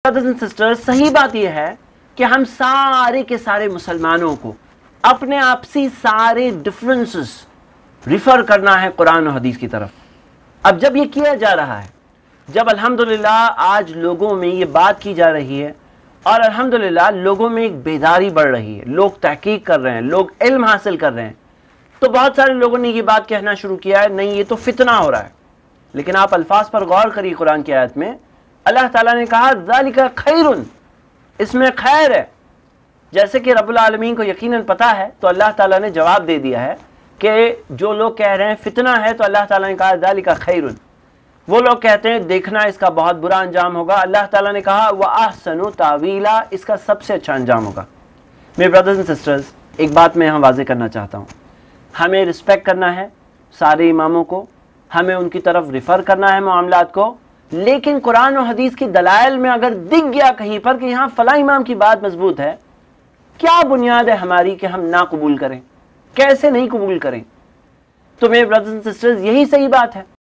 Brothers and sisters, सही बात यह है कि हम सारे के सारे मुसलमानों को अपने आपसी सारे डिफरेंसेस रिफर करना है कुरान और हदीस की तरफ। अब जब ये किया जा रहा है, जब अल्हम्दुलिल्लाह आज लोगों में ये बात की जा रही है और अल्हम्दुलिल्लाह लोगों में एक बेदारी बढ़ रही है, लोग तहकीक कर रहे हैं, लोग इल्म हासिल कर रहे हैं, तो बहुत सारे लोगों ने ये बात कहना शुरू किया है, नहीं ये तो फितना हो रहा है। लेकिन आप अल्फाज पर गौर करिए, कुरान की आयत में अल्लाह ताला ने कहा ज़ालिका खैरुन, इसमें खैर है। जैसे कि रब्बुल आलमीन को यकीनन पता है, तो अल्लाह ताला ने जवाब दे दिया है कि जो लोग कह रहे हैं फितना है, तो अल्लाह ताला ने कहा ज़ालिका खैरुन। वो लोग कहते हैं देखना इसका बहुत बुरा अंजाम होगा, अल्लाह ताला ने कहा व अहसनु तावीला, इसका सबसे अच्छा अंजाम होगा। मेरे ब्रदर्स एंड सिस्टर्स, एक बात मैं यहाँ वाज़ेह करना चाहता हूँ, हमें रिस्पेक्ट करना है सारे इमामों को, हमें उनकी तरफ रिफ़र करना है मामलात को, लेकिन कुरान और हदीस की दलाइल में अगर दिख गया कहीं पर कि यहाँ फ़लाँ इमाम की बात मजबूत है, क्या बुनियाद है हमारी कि हम ना कबूल करें, कैसे नहीं कबूल करें? तो मेरे ब्रदर्स एंड सिस्टर्स, यही सही बात है।